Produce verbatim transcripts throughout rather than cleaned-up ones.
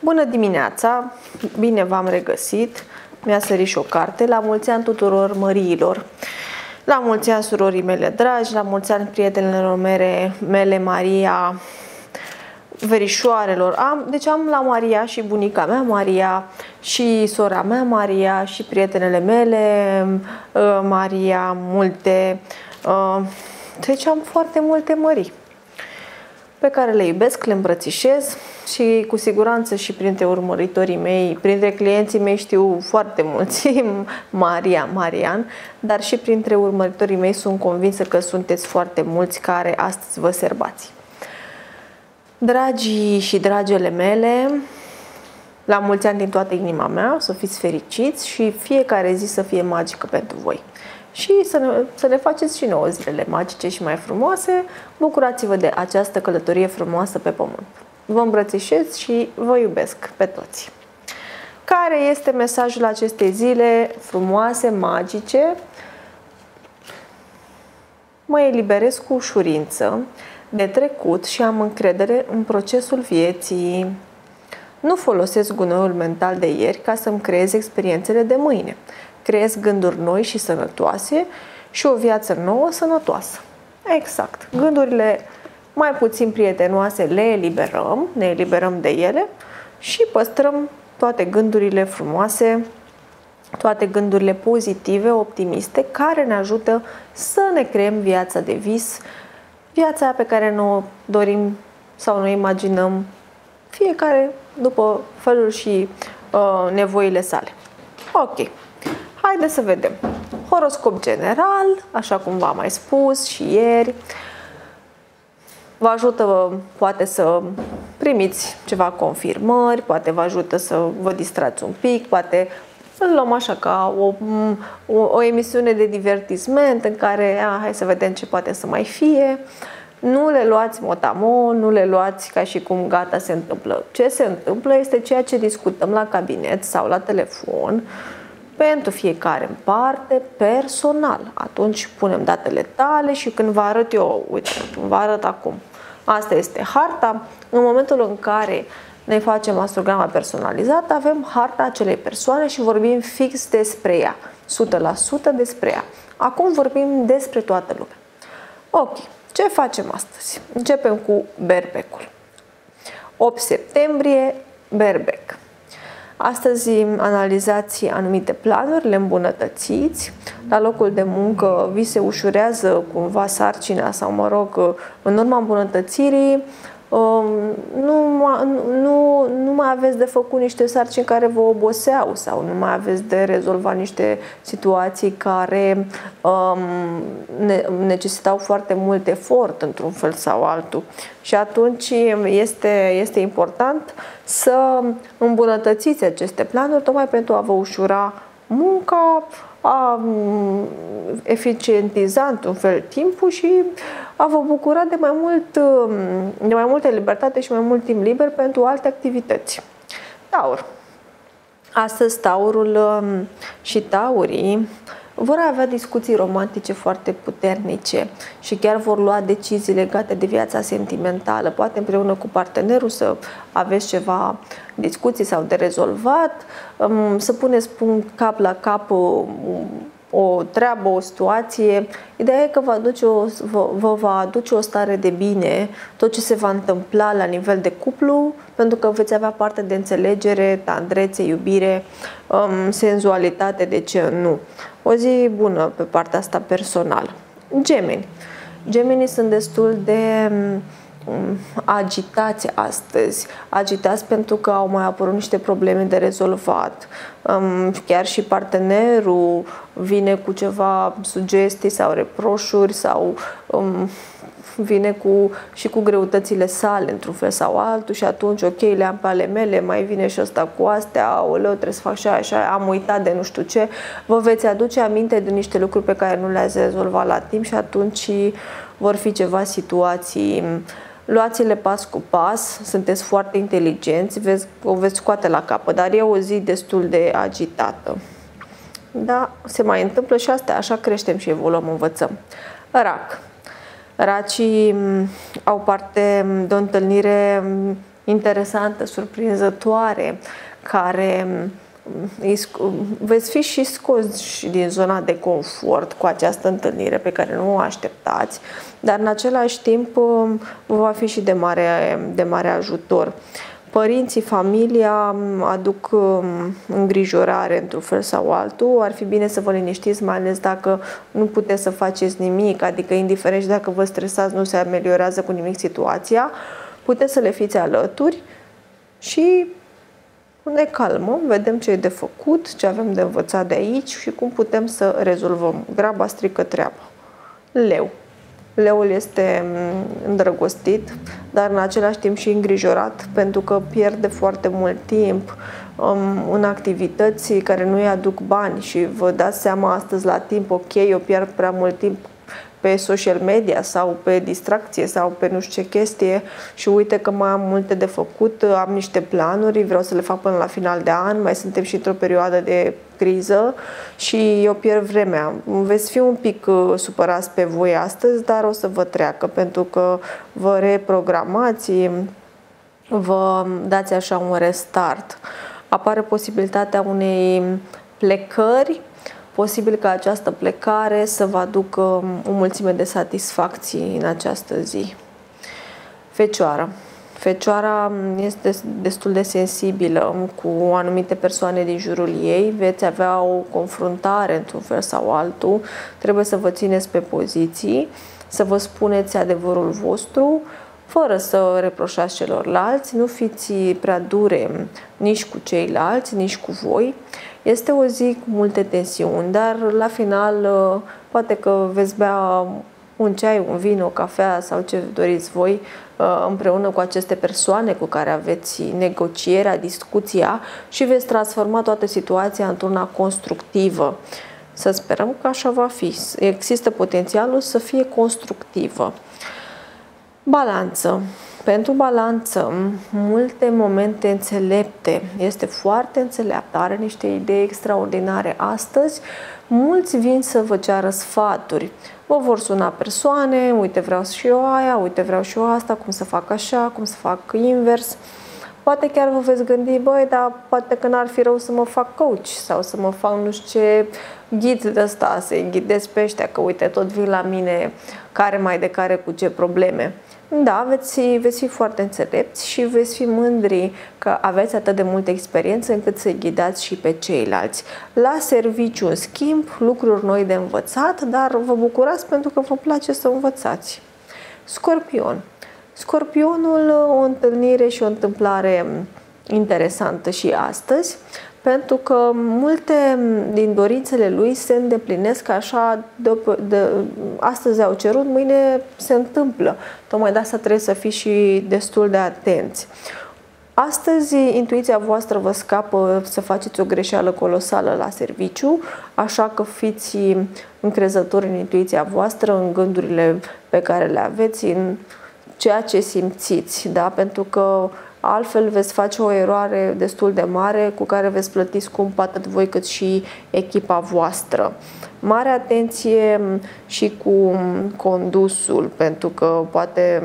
Bună dimineața! Bine v-am regăsit! Mi-a sărit și o carte. La mulți ani tuturor măriilor! La mulți ani surorii mele dragi, la mulți ani prietenilor mele, mele Maria, verișoarelor. Am, deci am la Maria și bunica mea Maria, și sora mea Maria, și prietenele mele Maria, multe. Deci am foarte multe mării pe care le iubesc, le îmbrățișez și cu siguranță și printre urmăritorii mei, printre clienții mei știu foarte mulți Maria, Marian, dar și printre urmăritorii mei sunt convinsă că sunteți foarte mulți care astăzi vă serbați. Dragii și dragele mele, la mulți ani din toată inima mea, să fiți fericiți și fiecare zi să fie magică pentru voi. Și să ne, să ne faceți și nouă zilele magice și mai frumoase. Bucurați-vă de această călătorie frumoasă pe pământ. Vă îmbrățișez și vă iubesc pe toți. Care este mesajul acestei zile frumoase, magice? Mă eliberez cu ușurință de trecut și am încredere în procesul vieții. Nu folosesc gunoiul mental de ieri ca să-mi creez experiențele de mâine. Creez gânduri noi și sănătoase și o viață nouă sănătoasă. Exact. Gândurile mai puțin prietenoase le eliberăm, ne eliberăm de ele și păstrăm toate gândurile frumoase, toate gândurile pozitive, optimiste, care ne ajută să ne creăm viața de vis, viața pe care ne-o dorim sau ne imaginăm, fiecare după felul și uh, nevoile sale. Ok. Haideți să vedem. Horoscop general, așa cum v-am mai spus și ieri. Vă ajută poate să primiți ceva confirmări, poate vă ajută să vă distrați un pic, poate îl luăm așa ca o, o, o emisiune de divertisment în care a, hai să vedem ce poate să mai fie. Nu le luați motamo, nu le luați ca și cum gata se întâmplă. Ce se întâmplă este ceea ce discutăm la cabinet sau la telefon, pentru fiecare în parte, personal. Atunci punem datele tale și când vă arăt eu, uite, vă arăt acum, asta este harta, în momentul în care ne facem astrograma personalizată, avem harta acelei persoane și vorbim fix despre ea, o sută la sută despre ea. Acum vorbim despre toată lumea. Ok, ce facem astăzi? Începem cu berbecul. opt septembrie, berbec. Astăzi analizați anumite planuri, le îmbunătățiți, la locul de muncă vi se ușurează cumva sarcina sau, mă rog, în urma îmbunătățirii, nu, nu, nu mai aveți de făcut niște sarcini care vă oboseau sau nu mai aveți de rezolvat niște situații care um, ne, necesitau foarte mult efort într-un fel sau altul. Și atunci este, este important să îmbunătățiți aceste planuri tocmai pentru a vă ușura munca, a eficientiza într-un fel timpul și a vă bucura de mai, mult, de mai multă libertate și mai mult timp liber pentru alte activități. Taur. Astăzi Taurul și Taurii vor avea discuții romantice foarte puternice și chiar vor lua decizii legate de viața sentimentală, poate împreună cu partenerul să aveți ceva discuții sau de rezolvat, să puneți punct cap la cap o treabă, o situație. Ideea e că vă, aduce o, vă, vă va aduce o stare de bine tot ce se va întâmpla la nivel de cuplu, pentru că veți avea parte de înțelegere, tandrețe, iubire, um, senzualitate, de ce nu. O zi bună pe partea asta personală. Gemeni. Gemenii sunt destul de um, agitați astăzi. Agitați pentru că au mai apărut niște probleme de rezolvat. Um, chiar și partenerul vine cu ceva sugestii sau reproșuri sau um, vine cu, și cu greutățile sale într-un fel sau altul și atunci, ok, le am pe ale mele, mai vine și ăsta cu astea, aoleu, trebuie să fac așa, așa, am uitat de nu știu ce. Vă veți aduce aminte de niște lucruri pe care nu le-ați rezolvat la timp și atunci vor fi ceva situații. Luați-le pas cu pas, sunteți foarte inteligenți, veți, o veți scoate la capăt, dar e o zi destul de agitată. Da, se mai întâmplă și astea, așa creștem și evoluăm, învățăm. Rac. Racii au parte de o întâlnire interesantă, surprinzătoare, care veți fi și scoși din zona de confort cu această întâlnire pe care nu o așteptați, dar în același timp vă va fi și de mare, de mare ajutor. Părinții, familia aduc îngrijorare într-un fel sau altul. Ar fi bine să vă liniștiți, mai ales dacă nu puteți să faceți nimic, adică indiferent și dacă vă stresați, nu se ameliorează cu nimic situația, puteți să le fiți alături și ne calmăm, vedem ce e de făcut, ce avem de învățat de aici și cum putem să rezolvăm. Graba strică treaba. Leu. Leul este îndrăgostit, dar în același timp și îngrijorat, pentru că pierde foarte mult timp um, în activități care nu îi aduc bani și vă dați seama astăzi la timp, ok, eu pierd prea mult timp pe social media sau pe distracție sau pe nu știu ce chestie și uite că mai am multe de făcut, am niște planuri, vreau să le fac până la final de an, mai suntem și într-o perioadă de criză și eu pierd vremea. Veți fi un pic supărați pe voi astăzi, dar o să vă treacă pentru că vă reprogramați, vă dați așa un restart. Apare posibilitatea unei plecări, posibil ca această plecare să vă aducă o mulțime de satisfacții în această zi. Fecioară. Fecioara este destul de sensibilă cu anumite persoane din jurul ei, veți avea o confruntare într-un fel sau altul, trebuie să vă țineți pe poziții, să vă spuneți adevărul vostru, fără să reproșați celorlalți, nu fiți prea dure nici cu ceilalți, nici cu voi. Este o zi cu multe tensiuni, dar la final poate că veți bea un ceai, un vin, o cafea sau ce doriți voi împreună cu aceste persoane cu care aveți negocierea, discuția și veți transforma toată situația într-una constructivă. Să sperăm că așa va fi. Există potențialul să fie constructivă. Balanță. Pentru balanță, multe momente înțelepte. Este foarte înțeleaptă, are niște idei extraordinare astăzi. Mulți vin să vă ceară sfaturi. Vă vor suna persoane, uite vreau și eu aia, uite vreau și eu asta, cum să fac așa, cum să fac invers. Poate chiar vă veți gândi, băi, dar poate că n-ar fi rău să mă fac coach sau să mă fac nu știu ce ghid de ăsta, să-i ghidez pe ăștia, că uite, tot vin la mine care mai de care cu ce probleme. Da, veți fi, veți fi foarte înțelepți și veți fi mândri că aveți atât de multă experiență încât să ghidați și pe ceilalți. La serviciu, în schimb, lucruri noi de învățat, dar vă bucurați pentru că vă place să învățați. Scorpion. Scorpionul, o întâlnire și o întâmplare interesantă și astăzi, pentru că multe din dorințele lui se îndeplinesc așa, de, de, astăzi au cerut, mâine se întâmplă. Tocmai de asta trebuie să fiți și destul de atenți. Astăzi, intuiția voastră vă scapă să faceți o greșeală colosală la serviciu, așa că fiți încrezători în intuiția voastră, în gândurile pe care le aveți, în ceea ce simțiți, da? Pentru că altfel veți face o eroare destul de mare cu care veți plăti scump atât voi cât și echipa voastră. Mare atenție și cu condusul, pentru că poate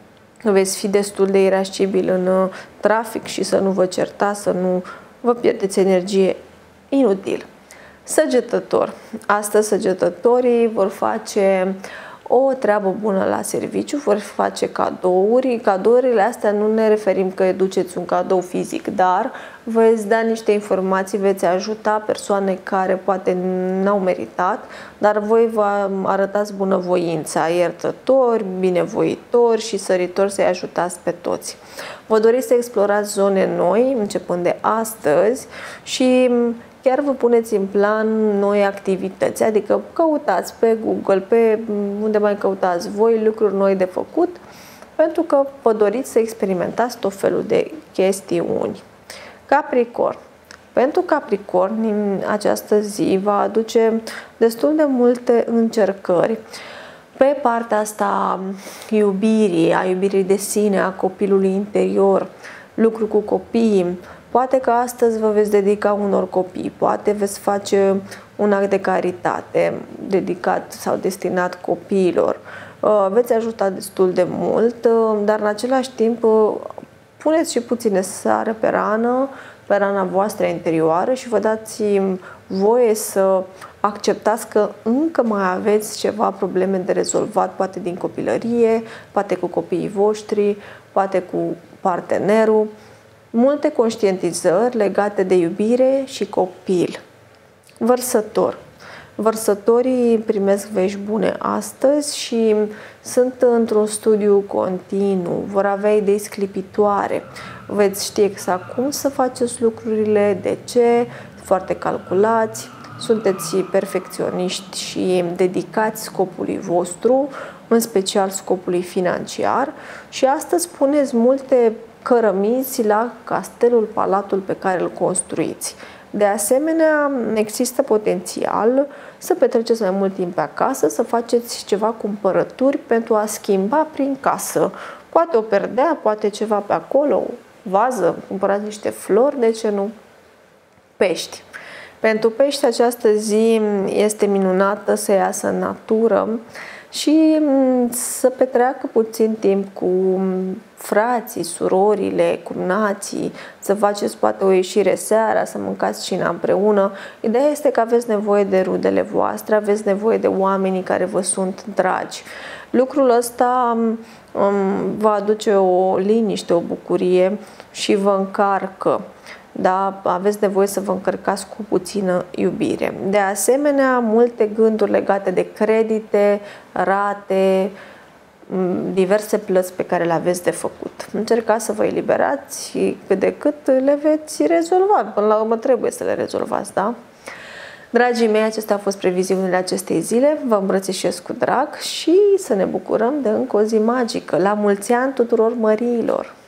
veți fi destul de irascibil în trafic și să nu vă certați, să nu vă pierdeți energie inutil. Săgetător. Astăzi săgetătorii vor face o treabă bună la serviciu, vor face cadouri. Cadourile astea nu ne referim că duceți un cadou fizic, dar veți da niște informații, veți ajuta persoane care poate n-au meritat, dar voi vă arătați bunăvoința, iertători, binevoitori și săritori să-i ajutați pe toți. Vă doriți să explorați zone noi, începând de astăzi și chiar vă puneți în plan noi activități, adică căutați pe Google, pe unde mai căutați voi lucruri noi de făcut, pentru că vă doriți să experimentați tot felul de chestiuni. Capricorn. Pentru Capricorn, această zi va aduce destul de multe încercări pe partea asta iubirii, a iubirii de sine, a copilului interior, lucru cu copiii. Poate că astăzi vă veți dedica unor copii, poate veți face un act de caritate dedicat sau destinat copiilor. Veți ajuta destul de mult, dar în același timp puneți și puține sare pe rană, pe rana voastră interioară și vă dați voie să acceptați că încă mai aveți ceva probleme de rezolvat, poate din copilărie, poate cu copiii voștri, poate cu partenerul. Multe conștientizări legate de iubire și copil. Vărsător. Vărsătorii primesc vești bune astăzi și sunt într-un studiu continuu, vor avea idei sclipitoare, veți ști exact cum să faceți lucrurile, de ce, foarte calculați, sunteți perfecționiști și dedicați scopului vostru, în special scopului financiar, și astăzi puneți multe cărămizi la castelul, palatul pe care îl construiți. De asemenea, există potențial să petreceți mai mult timp pe acasă, să faceți ceva cumpărături pentru a schimba prin casă. Poate o perdea, poate ceva pe acolo, o vază, cumpărați niște flori, de ce nu? Pești. Pentru pești această zi este minunată să iasă în natură și să petreacă puțin timp cu frații, surorile, cumnații, să faceți poate o ieșire seara, să mâncați cina împreună. Ideea este că aveți nevoie de rudele voastre, aveți nevoie de oamenii care vă sunt dragi. Lucrul ăsta um, va aduce o liniște, o bucurie și vă încarcă. Da, aveți nevoie să vă încărcați cu puțină iubire. De asemenea, multe gânduri legate de credite, rate, diverse plăți pe care le aveți de făcut. Încercați să vă eliberați și cât de cât le veți rezolva. Până la urmă trebuie să le rezolvați, da? Dragii mei, acestea au fost previziunile acestei zile. Vă îmbrățișez cu drag și să ne bucurăm de încă o zi magică. La mulți ani tuturor măriilor!